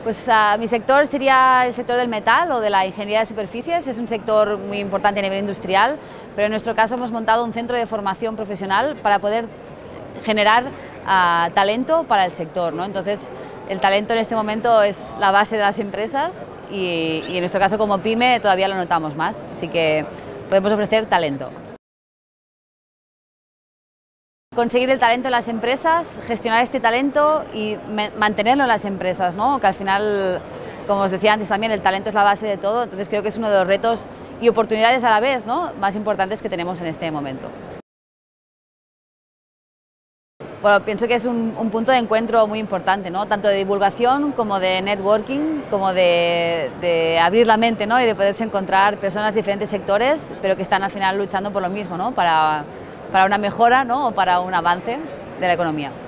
Pues mi sector sería el sector del metal o de la ingeniería de superficies. Es un sector muy importante a nivel industrial, pero en nuestro caso hemos montado un centro de formación profesional para poder generar talento para el sector, ¿no? Entonces, el talento en este momento es la base de las empresas y en nuestro caso como PYME todavía lo notamos más, así que podemos ofrecer talento. Conseguir el talento en las empresas, gestionar este talento y mantenerlo en las empresas, ¿no? Que al final, como os decía antes también, el talento es la base de todo, entonces creo que es uno de los retos y oportunidades a la vez, ¿no?, más importantes que tenemos en este momento. Bueno, pienso que es un punto de encuentro muy importante, ¿no?, tanto de divulgación como de networking, como de abrir la mente, ¿no?, y de poderse encontrar personas de diferentes sectores, pero que están al final luchando por lo mismo, ¿no?, para una mejora, ¿no?, o para un avance de la economía.